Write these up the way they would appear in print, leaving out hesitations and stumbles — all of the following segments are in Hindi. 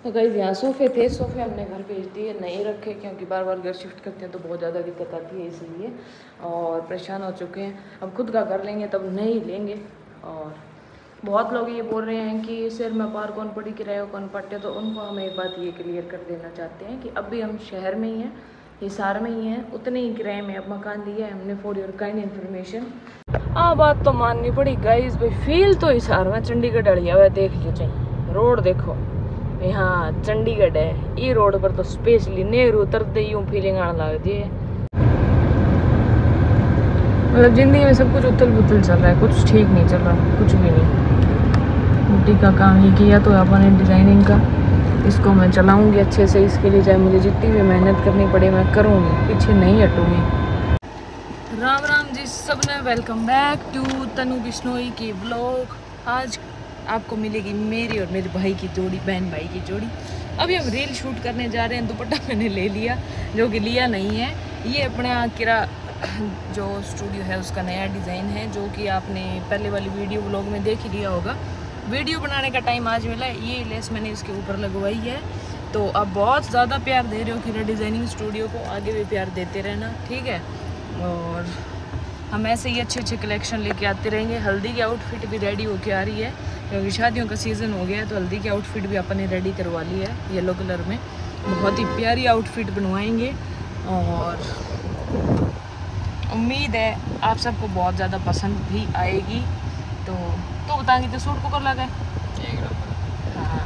तो गाइस यहाँ सोफ़े थे, सोफ़े हमने घर भेज दिए, नहीं रखे क्योंकि बार बार घर शिफ्ट करते हैं तो बहुत ज़्यादा दिक्कत आती है, इसलिए और परेशान हो चुके हैं। अब खुद का घर लेंगे तब नहीं लेंगे। और बहुत लोग ये बोल रहे हैं कि शहर में पार कौन पड़ी किराया कौन पट्टे, तो उनको हम एक बात ये क्लियर कर देना चाहते हैं कि अब भी हम शहर में ही हैं, हिसार में ही हैं, उतने ही किराए में अब मकान लिया है हमने। For your kind information. हाँ, बात तो माननी पड़ी गाइस भाई, फील तो हिसार में चंडीगढ़ अड़िया हुआ, देख लो चाहिए रोड देखो, यहाँ चंडीगढ़ है। ये रोड पर तो स्पेशली नेहरू उतरते यूँ फीलिंग आने लगती है, मतलब जिंदगी में सब कुछ उथल पुथल चल रहा है, कुछ ठीक नहीं चल रहा, कुछ भी नहीं। मिट्टी का काम ही किया तो अपने डिज़ाइनिंग का, इसको मैं चलाऊंगी अच्छे से। इसके लिए चाहे मुझे जितनी भी मेहनत करनी पड़े मैं करूँगी, पीछे नहीं हटूँगी। राम राम जी सबने, welcome back to Tanu Bishnoi की व्लॉग। आज आपको मिलेगी मेरी और मेरे भाई की जोड़ी, बहन भाई की जोड़ी। अभी हम रील शूट करने जा रहे हैं। दुपट्टा मैंने ले लिया, जो कि लिया नहीं है। ये अपने किरा जो स्टूडियो है उसका नया डिज़ाइन है, जो कि आपने पहले वाली वीडियो व्लॉग में देख ही लिया होगा। वीडियो बनाने का टाइम आज मिला है, ये लेस मैंने इसके ऊपर लगवाई है। तो अब बहुत ज़्यादा प्यार दे रहे हो किरा डिज़ाइनिंग स्टूडियो को, आगे भी प्यार देते रहना, ठीक है। और हम ऐसे ही अच्छे अच्छे कलेक्शन लेके आते रहेंगे। हल्दी की आउटफिट भी रेडी होके आ रही है, क्योंकि शादियों का सीज़न हो गया है, तो हल्दी की आउटफिट भी अपन ने रेडी करवा ली है येलो कलर में। बहुत ही प्यारी आउटफिट बनवाएंगे और उम्मीद है आप सबको बहुत ज़्यादा पसंद भी आएगी। तो बताएंगे तो सूट को कर लगा हाँ,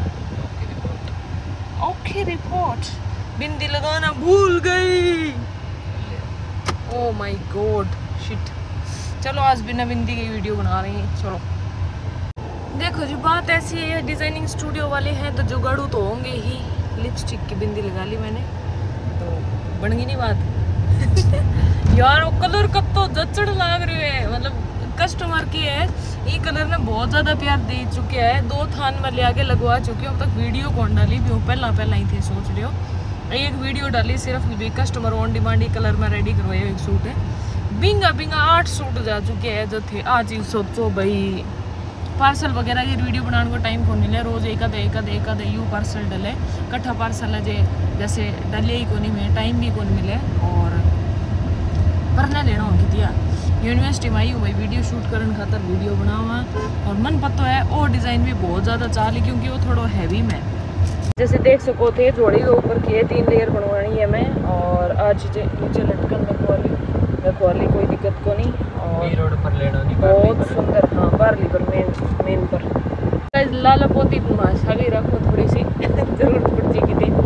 ओके रिपोर्ट। बिंदी लगाना भूल गई, ओह माय गॉड शिट। चलो आज बिना बिंदी की वीडियो बना रही हैं। चलो देखो जी, बात ऐसी है, डिज़ाइनिंग स्टूडियो वाले हैं तो जुगाड़ू तो होंगे ही। लिपस्टिक की बिंदी लगा ली मैंने, तो बन गई नहीं बात यार वो कलर कब तो जचड़ लाग रही है, मतलब कस्टमर की है। ये कलर ने बहुत ज़्यादा प्यार दे चुके हैं, 2 थान में ले आके लगवा चुके हो। अब तक वीडियो कौन डाली भी हो, पहला ही थे सोच रहे हो। एक वीडियो डाली सिर्फ भी कस्टमर ऑन डिमांड ही कलर में रेडी करवाए एक सूट है। बिंगा 8 सूट जा चुके हैं जो थे। आज ही सोचो भाई, पार्सल वगैरह की वीडियो बनाने को टाइम कौन मिले, रोज़ एक आधे यू पार्सल डले, कट्ठा पार्सल है जैसे डले ही को नहीं मिले, टाइम भी कौन मिले। और पढ़ना लेना हो दिया यूनिवर्सिटी में आई हूँ भाई, वीडियो शूट करने खातर वीडियो बनावा। और मन पता है और डिज़ाइन भी बहुत ज़्यादा चाली, क्योंकि वो थोड़ा हैवी में, जैसे देख सको थे जोड़ी के ऊपर की है 3 लेयर बनवानी है मैं। और आज नीचे लटकन रखवाली कोई दिक्कत को नहीं। और रोड पर लेना नहीं, बहुत सुंदर, हाँ बारली पर मेन पर लाला पोती भाषा भी रखो थोड़ी सी जरूरत पड़ जाएगी थी।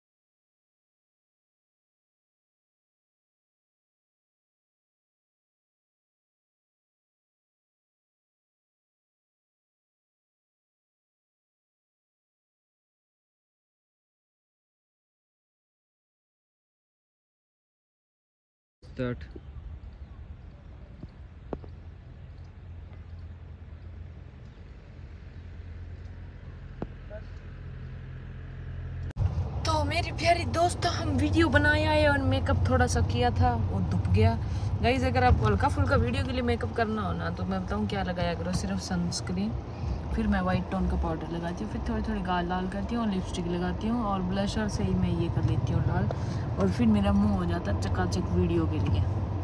तो मेरी प्यारी दोस्तों, हम वीडियो बनाया है और मेकअप थोड़ा सा किया था, वो धुप गया। गाइस अगर आपको हल्का फुल्का वीडियो के लिए मेकअप करना हो ना, तो मैं बताऊँ क्या लगाया करो, सिर्फ सनस्क्रीन, फिर मैं वाइट टोन का पाउडर लगाती हूँ, फिर थोड़ी गाल लाल करती हूँ और लिपस्टिक लगाती हूँ, और ब्लशर से ही मैं ये कर लेती हूँ लाल, और फिर मेरा मुँह हो जाता है चकाचक वीडियो के लिए।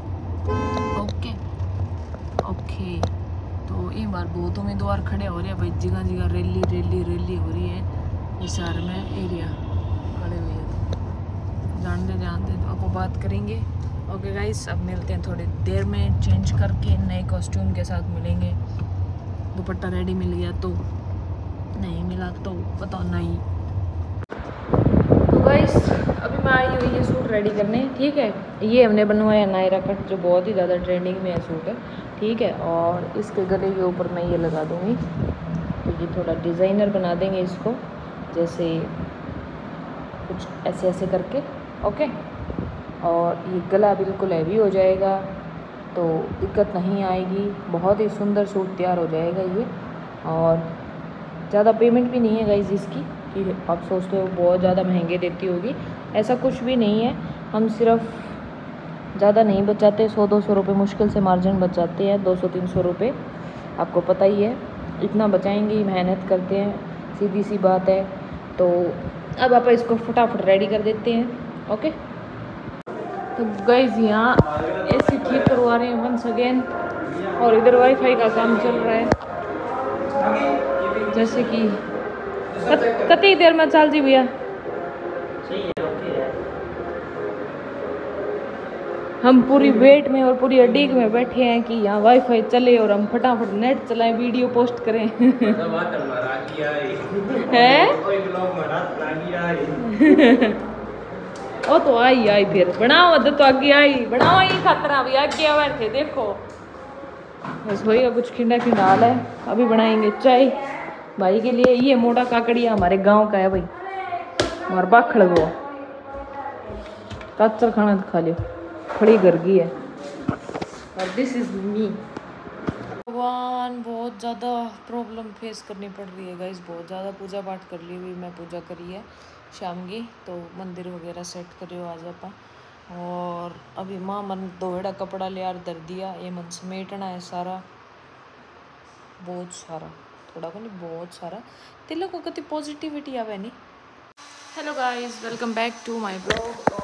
ओके तो ये बार बहुत उम्मीदवार खड़े हो रहे हैं भाई, जगह रैली हो रही है हिसार में एरिया, खड़े हुए हैं तो जानते तो आपको बात करेंगे। ओके गाइस, अब मिलते हैं थोड़ी देर में, चेंज करके नए कॉस्ट्यूम के साथ मिलेंगे। दुपट्टा रेडी मिल गया तो, नहीं मिला तो पता नहीं। तो गाइस अभी मैं आई हुई ये सूट रेडी करने, ठीक है। ये हमने बनवाया नायरा कट, जो बहुत ही ज़्यादा ट्रेंडिंग में है सूट है, ठीक है। और इसके गले के ऊपर मैं ये लगा दूँगी, तो ये थोड़ा डिज़ाइनर बना देंगे इसको, जैसे कुछ ऐसे करके, ओके। और ये गला बिल्कुल हैवी हो जाएगा तो दिक्कत नहीं आएगी, बहुत ही सुंदर सूट तैयार हो जाएगा ये। और ज़्यादा पेमेंट भी नहीं है गाइस इसकी, कि आप सोचते हो बहुत ज़्यादा महंगे देती होगी, ऐसा कुछ भी नहीं है। हम सिर्फ ज़्यादा नहीं बचाते, 100-200 रुपये मुश्किल से मार्जिन बचाते हैं, 200-300 रुपये, आपको पता ही है, इतना बचाएंगे ही, मेहनत करते हैं, सीधी सी बात है। तो अब आप इसको फटाफट रेडी कर देते हैं। ओके, तो गाइस यहाँ एसी ठीक करवा रहे हैं वंस अगेन, और इधर वाईफाई का काम चल रहा है। जैसे कि कितनी देर में चल जी भैया, हम पूरी वेट में और पूरी अडीक में बैठे हैं कि यहाँ वाईफाई चले और हम फटाफट नेट चलाएं, वीडियो पोस्ट करें। है ओ तो आई फिर बनाओ तो आगे आई बनाओ ही खतरा भी आगे बैठे देखो। बस वही कुछ खिंडा हाल है। अभी बनाएंगे चाय भाई के लिए। ये मोटा काकड़िया हमारे गांव का है भाई, हमारा बाखड़ गो कच्चा खाना खा लियो, खड़ी गर्गी है। और दिस इज मी। भगवान बहुत ज़्यादा प्रॉब्लम फेस करनी पड़ रही है गाइस, बहुत ज़्यादा। पूजा पाठ कर ली हुई, मैं पूजा करी है शाम की, तो मंदिर वगैरह सेट करियो आज आप। और अभी माँ मन दोहड़ा कपड़ा ले यार दर दिया, ये मन समेटना है सारा, बहुत सारा, थोड़ा को नहीं बहुत सारा। तिलों को कति पॉजिटिविटी आवे नहीं। Hello guys, welcome back to my blog.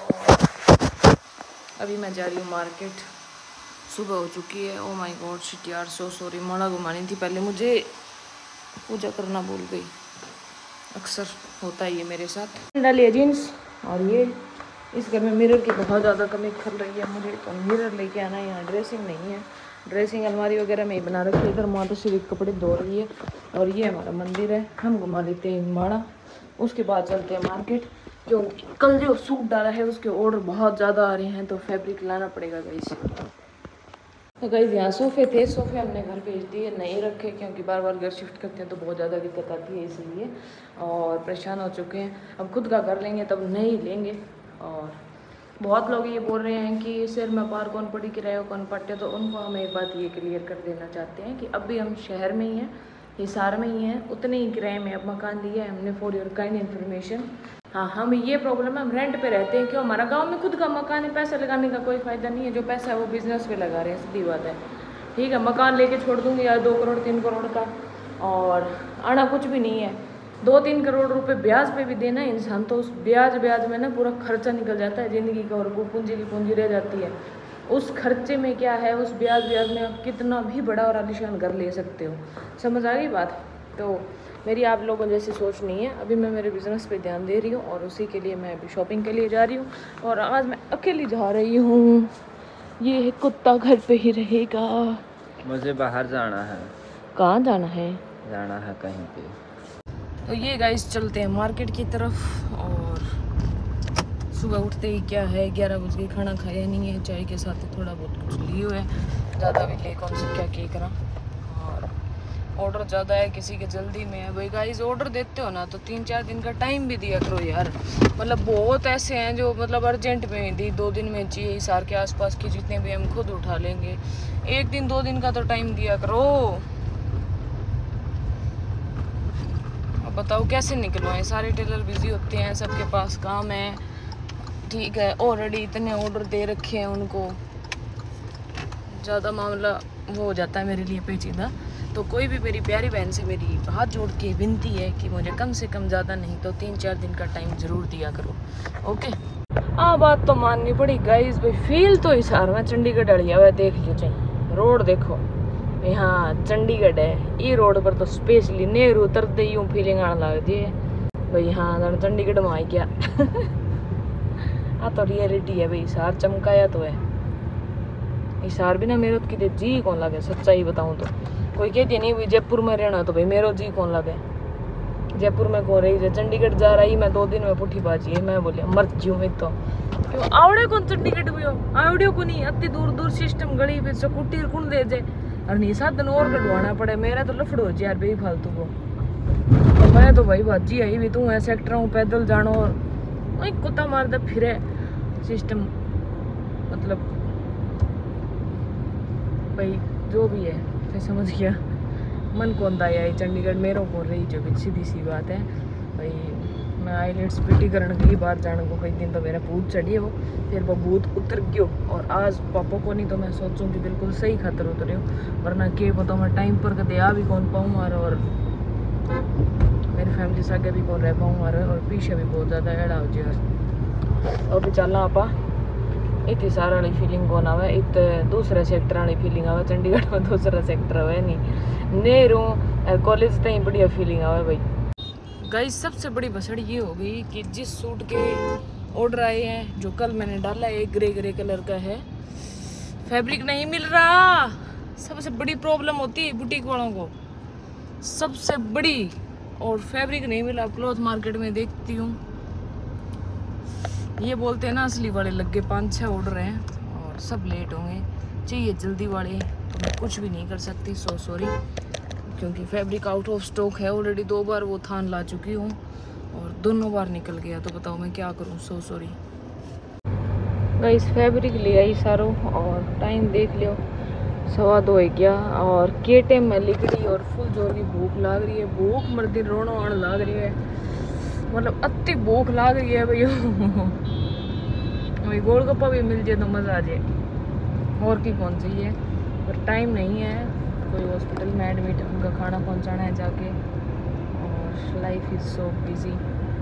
अभी मैं जा रही हूँ मार्केट, सुबह हो चुकी है। ओ माय गॉड शिट यार, सो सॉरी। माला घुमानी थी पहले, मुझे पूजा करना भूल गई। अक्सर होता है ये मेरे साथ। डालिए जीन्स, और ये इस घर में मिरर की बहुत ज़्यादा कमी खल रही है मुझे, तो मिरर लेके आना। यहाँ ड्रेसिंग नहीं है, ड्रेसिंग अलमारी वगैरह में ही बना रखी है। इधर माता श्री कपड़े धो रही है, और ये हमारा मंदिर है। हम घुमा लेते हैं माड़ा, उसके बाद चलते हैं मार्केट। जो कल जो सूट डाला है उसके ऑर्डर बहुत ज़्यादा आ रहे हैं, तो फैब्रिक लाना पड़ेगा गाइस। तो गाइस यहाँ सोफ़े थे, सोफ़े हमने घर भेज दिए, नहीं रखे क्योंकि बार बार घर शिफ्ट करते हैं तो बहुत ज़्यादा दिक्कत आती है, इसलिए। और परेशान हो चुके हैं। अब खुद का कर लेंगे तब नहीं लेंगे। और बहुत लोग ये बोल रहे हैं कि सिर में पार कौन पड़ी किराया कौन पट्टे, तो उनको हम एक बात ये क्लियर कर देना चाहते हैं कि अभी हम शहर में ही हैं, हिसार में ही हैं, उतने ही किराए में अब मकान लिया है हमने। For your kind information. हाँ, हम ये प्रॉब्लम है, हम रेंट पे रहते हैं। क्यों, हमारा गांव में खुद का मकान है, पैसा लगाने का कोई फ़ायदा नहीं है। जो पैसा है वो बिज़नेस पे लगा रहे हैं, सीधी बात है। ठीक है, मकान लेके छोड़ दूँगी यार 2 करोड़ 3 करोड़ का, और आना कुछ भी नहीं है। 2-3 करोड़ रुपए ब्याज पे भी देना है इंसान, तो उस ब्याज में ना पूरा खर्चा निकल जाता है ज़िंदगी का, और वो पूंजी की पूंजी रह जाती है। उस खर्चे में क्या है, उस ब्याज में आप कितना भी बड़ा और आलीशान घर ले सकते हो। समझ आ गई बात। तो मेरी आप लोगों जैसी सोच नहीं है। अभी मैं मेरे बिज़नेस पे ध्यान दे रही हूँ, और उसी के लिए मैं अभी शॉपिंग के लिए जा रही हूँ। और आज मैं अकेली जा रही हूँ, ये कुत्ता घर पे ही रहेगा। मुझे बाहर जाना है। कहाँ जाना है? जाना है कहीं पे। तो ये गाइस चलते हैं मार्केट की तरफ। और सुबह उठते ही क्या है 11 बजे, खाना खाया नहीं है, चाय के साथ थोड़ा बहुत कुछ लिए हुए है, ज़्यादा भी ले कौन से क्या करा। और ऑर्डर ज़्यादा है, किसी के जल्दी में है। भाई गाइस ऑर्डर देते हो ना तो 3-4 दिन का टाइम भी दिया करो यार। मतलब बहुत ऐसे हैं जो मतलब अर्जेंट में दी 2 दिन में चाहिए, हिसार के आसपास के जितने भी हम खुद उठा लेंगे। 1 दिन 2 दिन का तो टाइम दिया करो। अब बताओ कैसे निकलवाएं, सारे टेलर बिजी होते हैं, सबके पास काम है। ठीक है, ऑलरेडी इतने ऑर्डर दे रखे हैं उनको, ज़्यादा मामला वो हो जाता है मेरे लिए पेचीदा। तो कोई भी मेरी प्यारी बहन से मेरी हाथ जोड़ के विनती है कि मुझे कम से कम ज़्यादा नहीं तो 3-4 दिन का टाइम ज़रूर दिया करो। ओके, हाँ बात तो माननी पड़ी गाइस। भाई फील तो हिसार में चंडीगढ़ अड़िया हुआ, देख लो चाहिए रोड देखो, यहाँ चंडीगढ़ है। ये रोड पर तो स्पेशली नेहरू उतरते यूँ फीलिंग आने लगती है भाई, हाँ चंडीगढ़ में आ गया। हाँ तो रियलिटी है भाई, हिसार चमकाया तो है। हिसार भी ना मेरे कितने जी कौन लगे, सच्चाई बताऊँ तो। कोई कहती नहीं भाई जयपुर में रहना, तो भाई मेरा जी कौन लगे। जयपुर में कौन रही है, चंडीगढ़ जा रही मैं 2 दिन में पुठी बाजी है। मैं बोलिया मर ज्यू में तो क्यों आवड़े कौन चंडीगढ़ भी हो, आवड़े को नहीं। अति दूर दूर सिस्टम गली पे स्कूटी कौन दे जाए, और नहीं 7 दिन और कटवाना पड़े। मेरा तो लफड़ हो जाए यार भाई फालतू को। तो मैं तो भाई बाजी आई भी तू ऐसे एक्टर हूँ, पैदल जानो और वही कुत्ता मार दे फिरे सिस्टम। मतलब भाई जो भी है फिर समझ गया, मन कौन दाया है चंडीगढ़ मेरो को रही जो भी सीधी सी बात है भाई। मैं आईलेट्स पीटी करने गई बाहर जाने को, कई दिन तो मेरा भूत चढ़ी हो, फिर वो भूत उतर गयो। और आज पापा को नहीं तो मैं सोचूँ कि बिल्कुल सही खतर उतरे हो, वरना के पता मैं टाइम पर कदे आ भी कौन पाऊँ मार। और मेरी फैमिली से आगे भी कौन रह पाऊँ और पीछे भी बहुत ज़्यादा एड़ा हो जाए। और भी चलना आप इतनी सारा वाली फीलिंग कौन आवे, इत दूसरे सेक्टर वाली फीलिंग आवे। चंडीगढ़ में दूसरा सेक्टर है नहीं नेहरू कॉलेज तक बढ़िया फीलिंग आवे भाई। गाइस सबसे बड़ी भसड़ ये हो गई कि जिस सूट के ऑर्डर आए हैं जो कल मैंने डाला है, एक ग्रे कलर का है, फैब्रिक नहीं मिल रहा। सबसे बड़ी प्रॉब्लम होती है बुटीक वालों को, सबसे बड़ी। और फैब्रिक नहीं मिला। क्लॉथ मार्केट में देखती हूँ, ये बोलते हैं ना असली वाले लग गए 5-6 ऑर्डर हैं और सब लेट होंगे, चाहिए जल्दी वाले, तो मैं कुछ भी नहीं कर सकती। सो सॉरी, क्योंकि फैब्रिक आउट ऑफ स्टॉक है ऑलरेडी। 2 बार वो थान ला चुकी हूँ और दोनों बार निकल गया, तो बताओ मैं क्या करूँ। So sorry guys. फैब्रिक ले आई सारों और टाइम देख लियो 2:15 हो गया और के टाइम में लिकड़ी और फुल जोर की भूख लाग रही है। भूख मर्दी रोना आने लाग रही है, मतलब अति भूख लाग रही है भैया। वही गोलगप्पा भी मिल जाए तो मज़ा आ जाए, और की कौन चाहिए। पर टाइम नहीं है, कोई हॉस्पिटल में एडमिट, उनका खाना पहुंचाना है जाके, और लाइफ इज़ सो बिजी।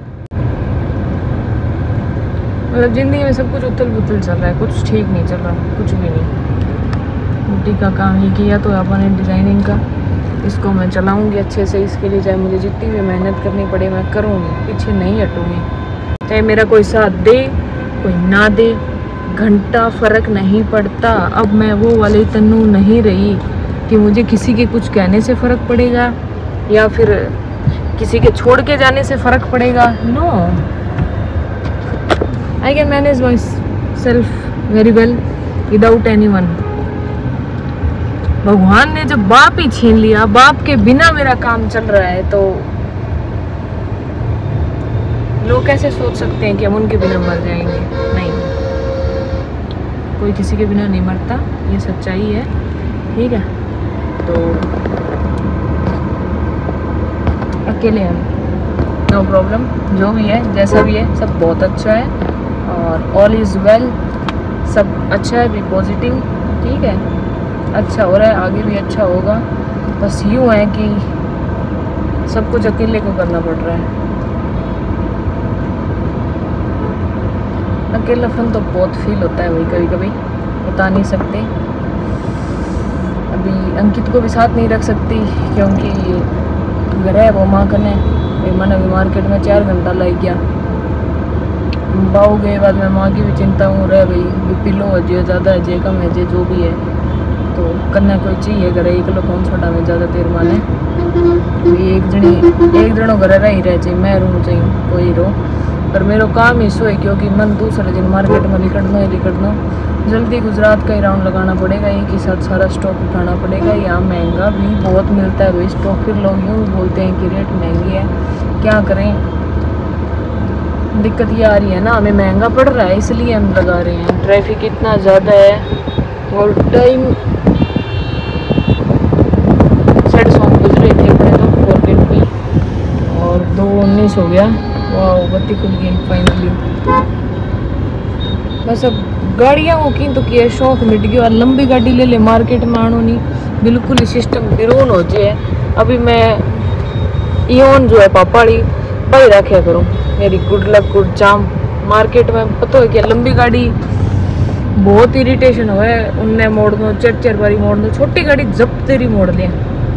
मतलब ज़िंदगी में सब कुछ उथल पुथल चल रहा है, कुछ ठीक नहीं चल रहा, कुछ भी नहीं। बुटीक का काम ही किया तो अपने डिज़ाइनिंग का, इसको मैं चलाऊंगी अच्छे से। इसके लिए चाहे मुझे जितनी भी मेहनत करनी पड़े मैं करूँगी, पीछे नहीं हटूँगी। चाहे मेरा कोई साथ दे कोई ना दे, घंटा फ़र्क नहीं पड़ता। अब मैं वो वाली तन्नू नहीं रही कि मुझे किसी के कुछ कहने से फ़र्क पड़ेगा या फिर किसी के छोड़ के जाने से फ़र्क पड़ेगा। No, I can manage myself very well without anyone. भगवान ने जब बाप ही छीन लिया, बाप के बिना मेरा काम चल रहा है, तो लोग कैसे सोच सकते हैं कि हम उनके बिना मर जाएंगे। नहीं, कोई किसी के बिना नहीं मरता, ये सच्चाई है। ठीक है, तो अकेले हम नो प्रॉब्लम, जो भी है जैसा भी है सब बहुत अच्छा है और ऑल इज़ वेल, सब अच्छा है। बी पॉजिटिव, ठीक है, अच्छा हो रहा है, आगे भी अच्छा होगा। बस यूँ है कि सब कुछ अकेले को करना पड़ रहा है। अकेलापन तो बहुत फील होता है भाई, कभी कभी बता नहीं सकते। अभी अंकित को भी साथ नहीं रख सकती क्योंकि घर है वो माँ कने, मन अभी मार्केट में 4 घंटा लग गया। बाऊ गए बाद में माँ की भी चिंता हूँ रहे भाई, पिलो है जो ज़्यादा है, जे कम है, जे जो भी है, तो करना कोई चाहिए। घर एक लोग कौन छोड़ा में ज़्यादा देर माने, एक जनो घर रह ही रहे चाहिए, मैं रू चाहिए कोई रो। पर मेरा काम ही सो है क्योंकि मन दूसरे दिन मार्केट में निकलना जल्दी गुजरात का ही राउंड लगाना पड़ेगा, एक ही साथ सारा स्टॉक उठाना पड़ेगा। यहाँ महंगा भी बहुत मिलता है भाई स्टॉक, फिर लोग यूँ बोलते हैं कि रेट महंगी है, क्या करें। दिक्कत ये आ रही है ना, हमें महंगा पड़ रहा है इसलिए हम लगा रहे हैं। ट्रैफिक इतना ज़्यादा है और टाइम 7:30 बज रहे थे अपने तो मार्केट में, और 2:19 हो गया। वाह, बत्ती खुल गई फाइनली। बस अब गाड़ियाँ हो की तो किया शौक मिट गया, और लंबी गाड़ी ले ले मार्केट में आनो नहीं, बिल्कुल सिस्टम बिरोन हो जाए। अभी मैं इवन जो है पापाड़ी भाई रखा करूँ, मेरी good luck good jam. Market में पता है क्या, लंबी गाड़ी बहुत इरिटेशन हुआ है, उनने मोड़ दो, 4 बारी मोड़ दो, छोटी गाड़ी जब तेरी मोड़ लें।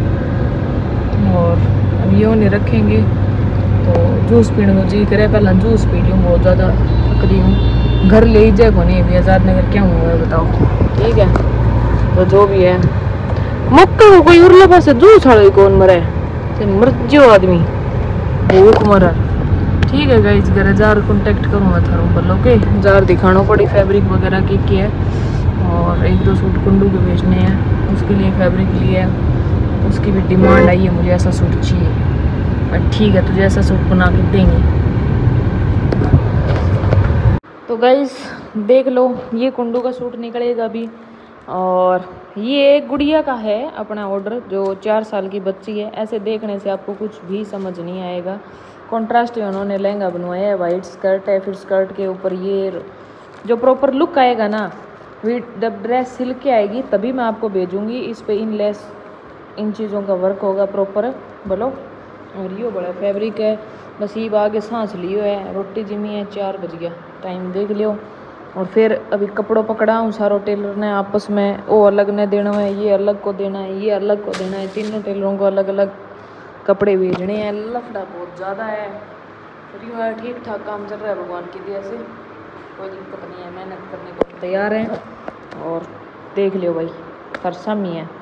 और अब ये नहीं रखेंगे तो जूस पीने को जी करे, पहला जूस पी लूँ, बहुत ज़्यादा थक रही हूँ। घर ले ही जाए को नहीं अभी, आज़ाद नगर क्या हुआ है बताओ। ठीक है, तो जो भी है मक्का को कोई उरला पास जूस छाड़ो कौन मरे, मर जो आदमी भूख मरा। ठीक है गाइस, घर जार कॉन्टेक्ट करूँ मैं थारूँ बोलो के जार दिखाना पड़ी फैब्रिक वगैरह की है, और 1-2 सूट कुंडू के बेचने हैं, उसके लिए फैब्रिक लिए, उसकी भी डिमांड आई है, मुझे ऐसा सूट चाहिए। ठीक है, तुझे ऐसा सूट बना के देंगे। तो गाइस देख लो, ये कुंडू का सूट निकलेगा अभी, और ये गुड़िया का है अपना ऑर्डर, जो 4 साल की बच्ची है। ऐसे देखने से आपको कुछ भी समझ नहीं आएगा। कॉन्ट्रास्ट में उन्होंने लहंगा बनवाया है, वाइट स्कर्ट है, फिर स्कर्ट के ऊपर ये जो प्रॉपर लुक आएगा ना, जब ड्रेस सिल के आएगी तभी मैं आपको भेजूंगी। इस पे इनलेस इन चीज़ों का वर्क होगा प्रॉपर, बोलो और यो बड़ा फैब्रिक है। बस ये आगे सांस लियो है। रोटी जिमी है 4 बज गया, टाइम देख लियो। और फिर अभी कपड़ों पकड़ा हूँ सारों टेलर ने आपस में, वो अलग ने देना है, ये अलग को देना है, ये अलग को देना है। तीनों टेलरों को अलग अलग कपड़े भेजने हैं। लफड़ा बहुत ज़्यादा है। फिर यूँ है ठीक ठाक काम चल रहा है भगवान की दया से, कोई दिक्कत नहीं है। मेहनत करने को तैयार हैं। और देख लियो भाई, फरसा ही है।